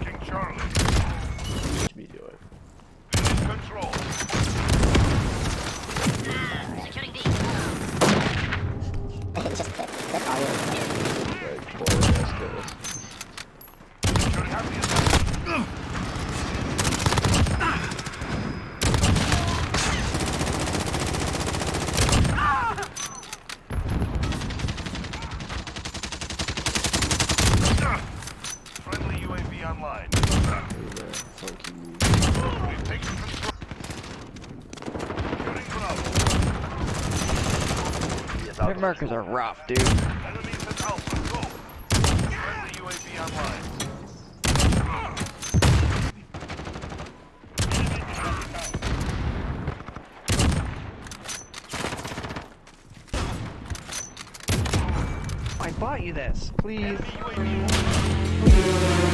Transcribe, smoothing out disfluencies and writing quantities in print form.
Taking Charlie. Video. Control. Securing D. Friendly UAV online. We've taken control. Securing Bravo. Hit markers are rough, dude. Enemies at Alpha. Go. Friendly UAV online. I bought you this, please. Enemy UAV.